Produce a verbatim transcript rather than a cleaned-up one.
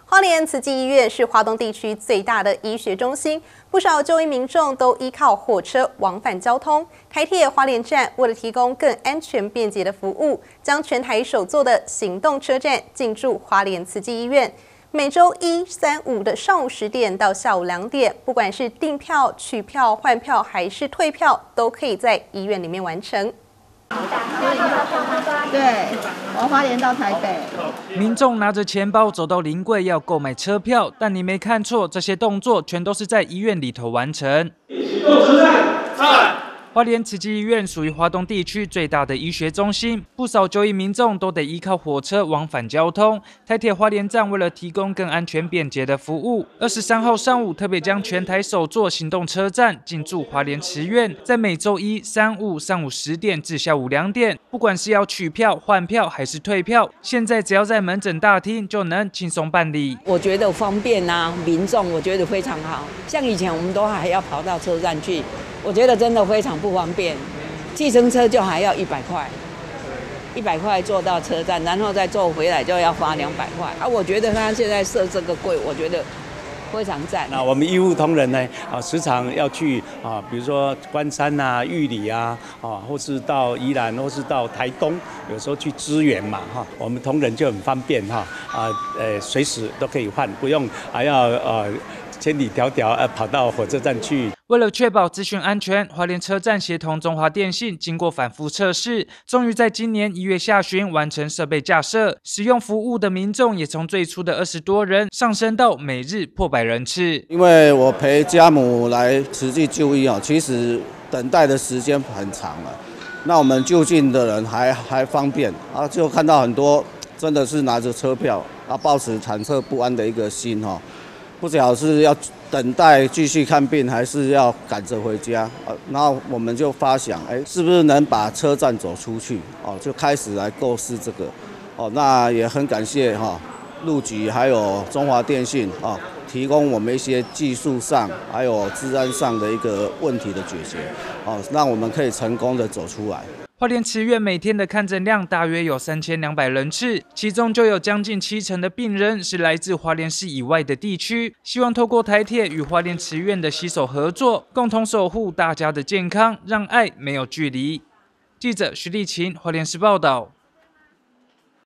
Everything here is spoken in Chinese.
花莲慈济医院是花东地区最大的医学中心，不少就医民众都依靠火车往返交通。台铁花莲站为了提供更安全便捷的服务，将全台首座的行动车站进驻花莲慈济医院。每周一、三、五的上午十点到下午两点，不管是订票、取票、换票还是退票，都可以在医院里面完成。 对，从花莲到台北。 民众拿着钱包走到临柜要购买车票，但你没看错，这些动作全都是在医院里头完成。行动车站上。花莲慈济医院属于花东地区最大的医学中心，不少就医民众都得依靠火车往返交通。台铁花莲站为了提供更安全便捷的服务，二十三号上午特别将全台首座行动车站进驻花莲慈院，在每周一、三、五上午十点至下午两点，不管是要取票、换票还是退票，现在只要在门诊大厅就能轻松办理。 我觉得方便啊，民众我觉得非常好，像以前我们都还要跑到车站去。我觉得真的非常不方便，计程车就还要一百块，一百块坐到车站，然后再坐回来就要花两百块啊！我觉得他现在设这个柜，我觉得非常赞。 那我们医务同仁呢，啊，时常要去啊，比如说关山啊、玉里啊，啊，或是到宜兰，或是到台东，有时候去支援嘛，哈，我们同仁就很方便哈，啊，呃，随时都可以换，不用还要呃。千里迢迢呃跑到火车站去。 为了确保资讯安全，花莲车站协同中华电信经过反复测试，终于在今年一月下旬完成设备架设。使用服务的民众也从最初的二十多人上升到每日破百人次。 因为我陪家母来慈济就医啊，其实等待的时间很长了。那我们就近的人还还方便啊，就看到很多真的是拿着车票啊，抱持忐忑不安的一个心哈。不晓得是要等待继续看病，还是要赶着回家。呃，然后我们就发想，哎，是不是能把车站走出去？哦，就开始来构思这个。哦，那也很感谢哈，路局还有中华电信啊，提供我们一些技术上还有治安上的一个问题的解决，哦，让我们可以成功的走出来。 花莲慈院每天的看诊量大约有三千两百人次，其中就有将近七成的病人是来自花莲市以外的地区。希望透过台铁与花莲慈院的携手合作，共同守护大家的健康，让爱没有距离。记者徐立琴，花莲市报道。